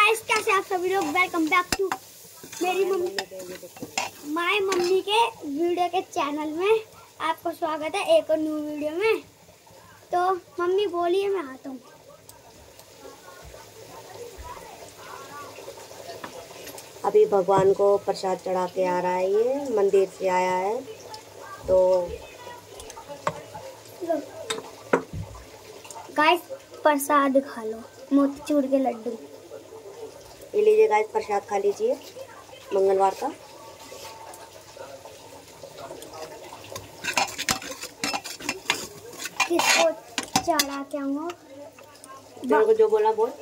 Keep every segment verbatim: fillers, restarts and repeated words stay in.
Guys, कैसे आप सभी लोग। वेलकम बैक टू मेरी मम्मी माय मम्मी के वीडियो के चैनल में आपको स्वागत है एक और न्यू वीडियो में। तो मम्मी बोलिए, मैं आता हूँ। अभी भगवान को प्रसाद चढ़ा के आ रहा है, ये मंदिर से आया है। तो गाइस, प्रसाद खा लो, मोतीचूर के लड्डू। ये लीजिए गाइस, प्रसाद खा लीजिए मंगलवार का। किसको चढ़ा के आऊँ? तेरे को जो बोला बोल।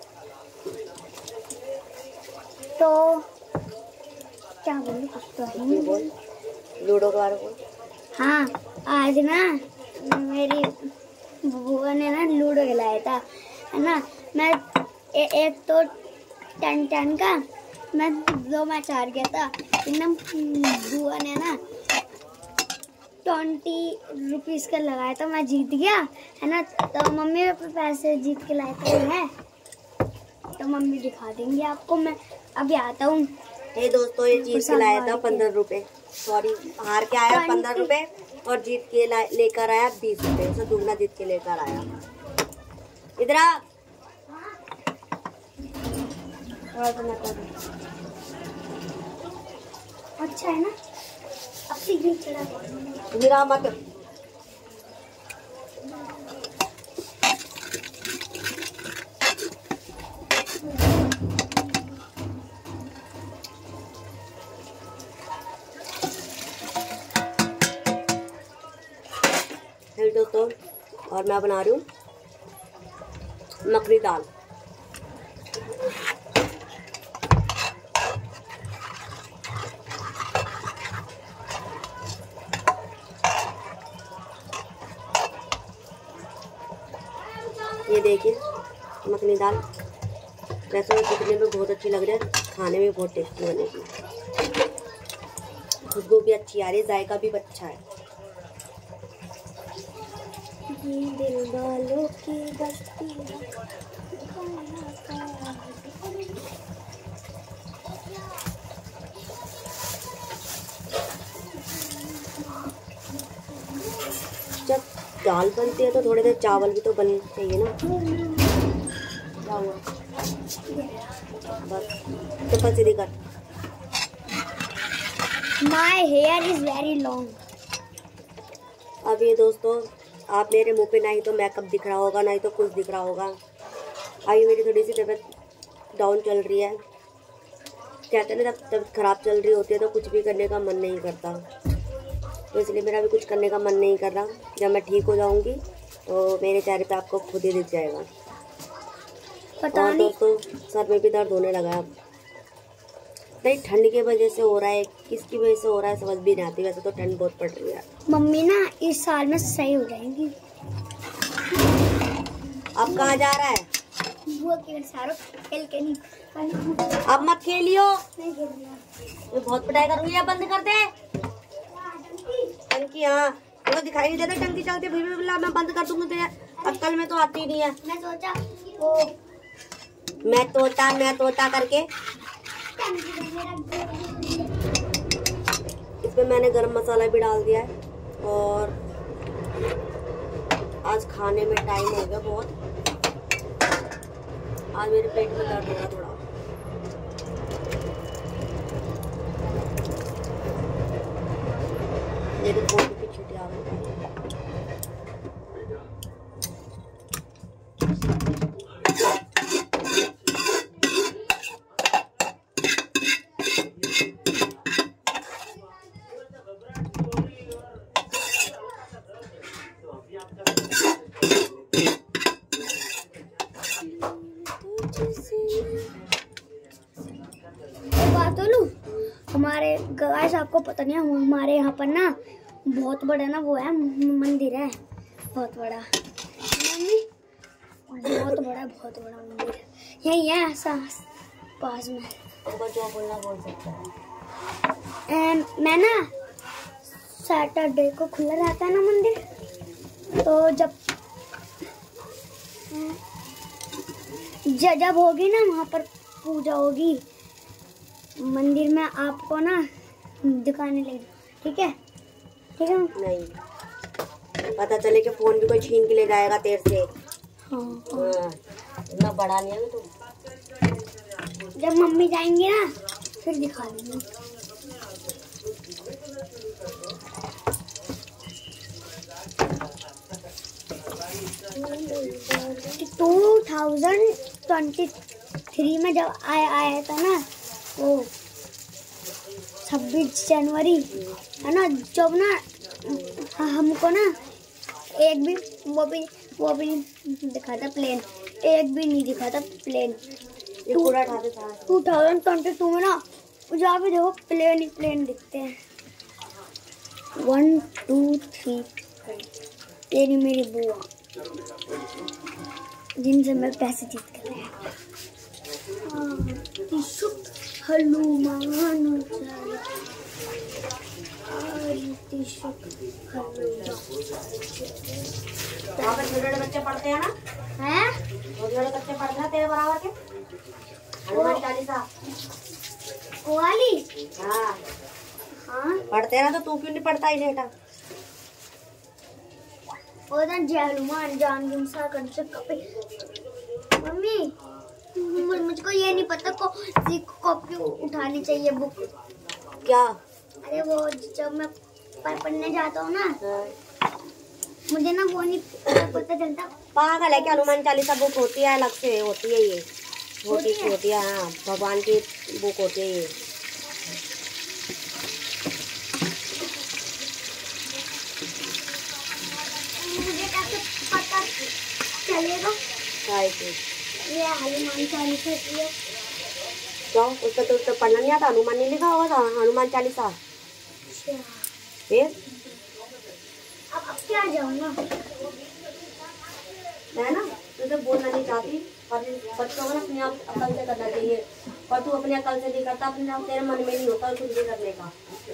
तो क्या बोलूं, कुछ तो है बोल, लूडो के बारे में बोल। हाँ, आज ना मेरी बुआ ने ना लूडो खिलाया था, है ना। मैं ए, एक तो टेन टेन का, मैं दो मैच हार गया था। एकदम बुआ ने ना ट्वेंटी रुपीज़ का लगाया था, मैं जीत गया, है ना। तो मम्मी अपने पैसे जीत के लाए थे है, तो मम्मी दिखा देंगे आपको। मैं अभी आता हूँ। ये दोस्तों, ये जीत के लाया था पंद्रह रुपए, सॉरी हार के आया पंद्रह रुपए और जीत के लेकर आया बीस रुपए, तो दुगना जीत के लेकर आया। इधर आ। अच्छा है ना, अब सीढ़ी चढ़ा गिरा मत। हेलो दोस्तों, और मैं बना रही हूँ मखनी दाल। ये देखिए मखनी दाल, वैसे वो दिखने में बहुत अच्छी लग रही है, खाने में बहुत टेस्टी बनेगी। खुशबू भी अच्छी आ रही है, जायका भी अच्छा है। दिल वालों की बस्ती है। जब दाल बनती है तो थोड़े देर चावल भी तो बनने चाहिए ना। क्या हुआ? बस चप्पल सीधी कर। My hair is very long. अब ये दोस्तों, आप मेरे मुंह पे नहीं तो मेकअप दिख रहा होगा, नहीं तो कुछ दिख रहा होगा। अभी मेरी थोड़ी सी तबीयत डाउन चल रही है। कहते हैं ना, जब तबीयत खराब चल रही होती है तो कुछ भी करने का मन नहीं करता, तो इसलिए मेरा भी कुछ करने का मन नहीं कर रहा। जब मैं ठीक हो जाऊंगी तो मेरे चेहरे पे आपको खुद ही दिख जाएगा। पता और नहीं दोस्तों, सर में भी दर्द होने लगा है। नहीं, ठंड की वजह से हो रहा है, किसकी वजह से हो रहा है समझ भी नहीं आती। वैसे तो ठंड बहुत पड़ रही है। मम्मी ना इस साल में सही हो जाएंगी। अब कहाँ जा रहा है? वो खेल सारो खेल के नहीं, अब मत खेलियो, नहीं खेल रहा। मैं बहुत पिटाई करूंगी। या बंद कर दे टंकी। हाँ, वो दिखाई नहीं देता टंकी चलती, फिर भी मैं बंद कर दूंगी। तेरे अक्ल में तो आती ही नहीं है। मैं सोचा वो मैं तोता मैं तोता करके इसमें मैंने गरम मसाला भी डाल दिया है। और आज खाने में टाइम हो गया बहुत। आज मेरे पेट में दर्द हो रहा थोड़ा। मेरे फोन की छुट्टी आ गई। बात बोलूं, हमारे गाइस आपको पता नहीं, हमारे यहाँ पर ना बहुत बड़ा ना वो है, मंदिर है बहुत बड़ा। मम्मी, बहुत बड़ा बहुत बड़ा मंदिर है, यही है ऐसा पास में। जो बोलना बोल सकता है। मैं ना सैटरडे को खुला रहता है ना मंदिर, तो जब जब होगी ना वहाँ पर पूजा होगी मंदिर में, आपको ना दिखाने लगी, ठीक है? ठीक है? नहीं, पता चले कि फोन भी कोई छीन के ले जाएगा तेरे से। हाँ, हाँ, इतना बड़ा नहीं है तू। जब मम्मी जाएंगी ना फिर दिखा दूंगी। टू थाउजेंड ट्वेंटी थ्री में जब आया आया था ना वो छब्बीस जनवरी है ना, जब ना हमको ना एक भी वो भी वो भी नहीं दिखा था प्लेन, एक भी नहीं दिखा था plane. Two thousand twenty two में ना जहाँ भी देखो प्लेन ही प्लेन दिखते हैं। वन टू थ्री तेरी मेरी बुआ जिनसे मैं पैसे जीत कर लाया। हनुमान छोटे बच्चे पढ़ते हैं ना? हैं? छोटे बच्चे पढ़ते हैं तेरे बराबर के हनुमान चालीसा वो वाली? हाँ हाँ पढ़ते हैं ना, तो तू क्यों नहीं पढ़ता ही बेटा? और जय हनुमान जान गुम सा कर से कपे। मम्मी मुझ- मुझको ये नहीं पता को कॉपी उठानी चाहिए बुक। क्या? अरे वो जब मैं प- पढ़ने जाता हूँ ना मुझे ना वो नहीं पता चलता। पागल है क्या? हनुमान चालीसा बुक होती है, अलग से होती है, ये छोटी सी होती है। हाँ भगवान की बुक होती है ये। मुझे कैसे पता चलेगा ये हनुमान चालीसा की है? क्यों? उसका तो, तो पढ़ना नहीं आता? हनुमान नहीं लिखा होगा था हनुमान चालीसा। अच्छा, फिर अब अब क्या जाऊँगा है ना, तुझे बोलना नहीं चाहती पर बच्चों को ना अपने आप अकल से करना चाहिए, पर तू अपने अकल से नहीं करता, अपने आप तेरे मन में नहीं होता कुछ भी करने का।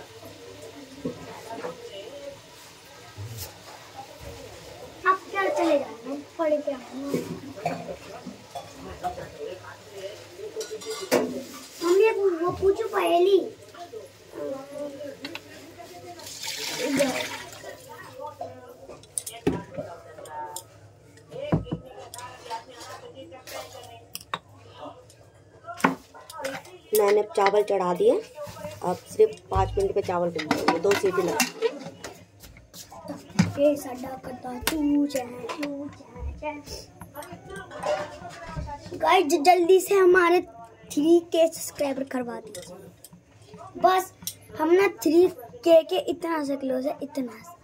अब क्या चले जाना पढ़ के आऊँगा। मम्मी अब वो पूछो पहली। मैंने चावल चढ़ा दिए, अब सिर्फ पाँच मिनट पे चावल बन जाएंगे, दो सीटी लगा। ये साडा करता तू चाहे तू चाहे गाइस जल्दी से हमारे थ्री के सब्सक्राइबर करवा दीजिए। बस हम ना थ्री के के इतना से क्लोज है, इतना से।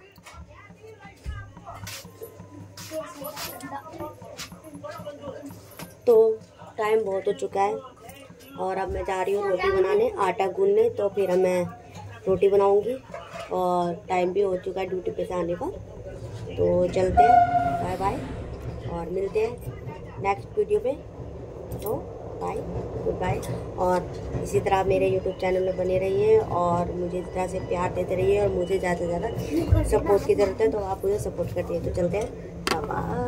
तो टाइम बहुत हो चुका है और अब मैं जा रही हूँ रोटी बनाने, आटा गूंदने, तो फिर मैं रोटी बनाऊंगी और टाइम भी हो चुका है ड्यूटी पे से आने का। तो चलते हैं, बाय बाय और मिलते हैं नेक्स्ट वीडियो पे। तो बाय, गुड बाय। और इसी तरह मेरे यूट्यूब चैनल में बने रहिए और मुझे इस तरह से प्यार देते रहिए और मुझे ज़्यादा से ज़्यादा सपोर्ट की ज़रूरत है, तो आप मुझे सपोर्ट करते हैं। तो चलते हैं, बाय।